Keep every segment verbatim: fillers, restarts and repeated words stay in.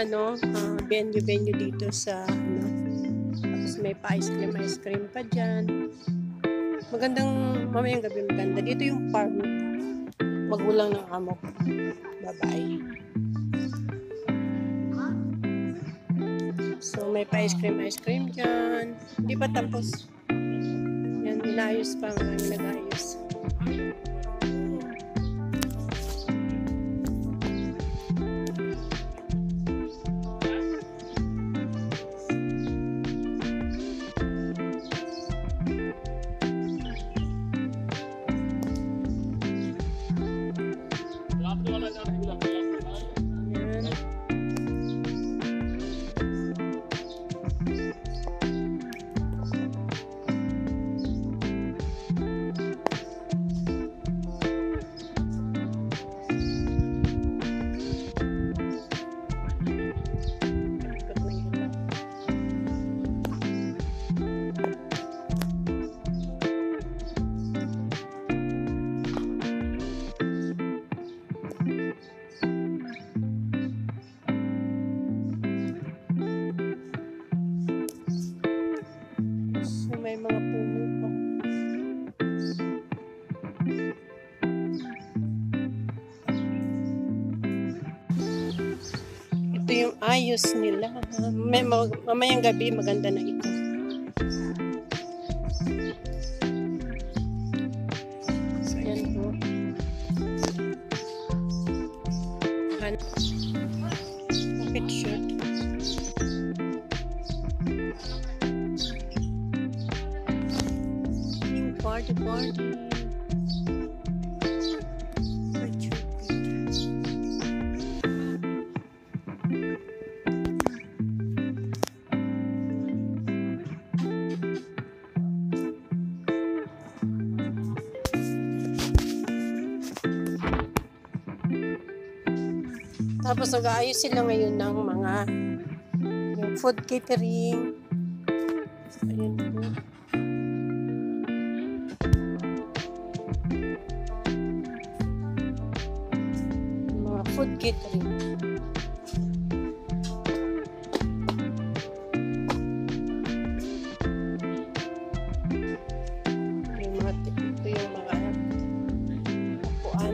ano, uh, venue-venue dito sa ano. Tapos may pa-ice cream, ice cream pa dyan. Magandang, mamayang gabi maganda. Dito yung farm. Magulang ng amo ko. Bye-bye. So may pa-ice cream, ice cream dyan. Hindi pa tapos. Yan, inayos pa. Maraming nag-ayos. May mga puno pa. Ito yung ayos nila. May mamayang gabi maganda na ito. So yan po. Picture. Party, party. Tapos nag-aayos sila ngayon ng mga yung food catering. Ayun po. Food catering. Yung mga ito yung mga upuan.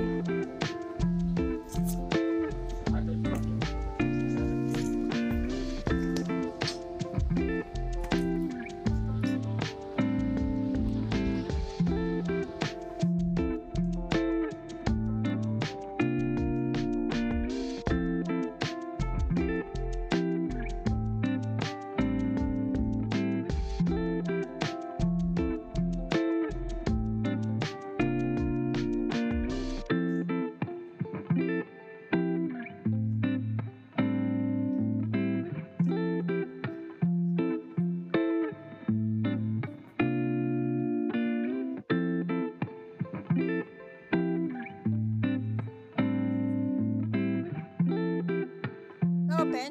Open.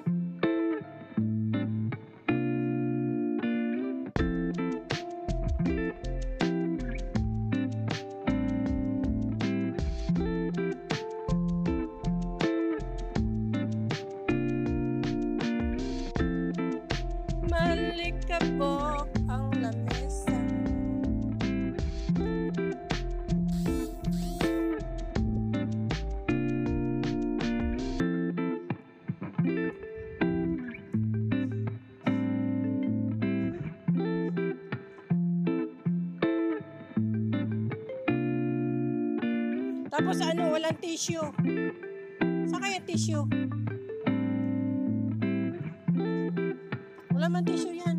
Malikabok ang lamesa. Tapos ano, walang tissue. Saan kaya tissue? Wala man tissue yan.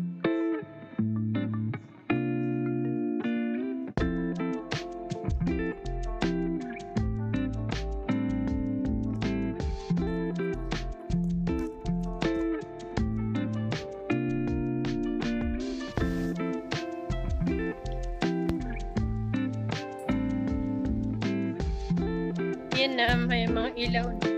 Yan na, may mga ilaw na.